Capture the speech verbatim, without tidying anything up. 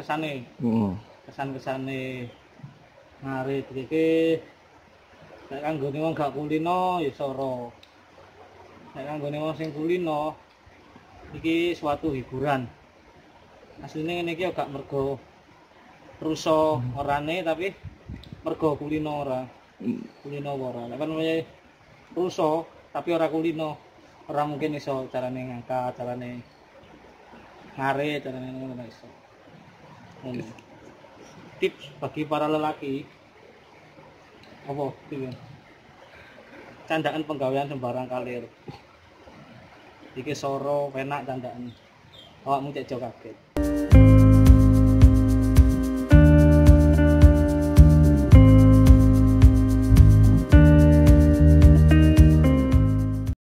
kesan-kesane. Heeh. Kesan-kesane ngarit iki nek kanggone wong gak kulino ya soro. Nek kanggone wong sing kulino iki suatu hiburan. Asline ngene iki ya gak mergo rusa orane tapi mergo kulino ora. Kulino ora. Nek kan rusa tapi ora kulino, ora mungkin iso carane ngangkat, carane ngarit, carane ngono ora iso. Ngono. Tips bagi para lelaki apa iki? Candaan penggawean sembarang kalir. Iki soro penak candaan. Awakmu cek jo kaget.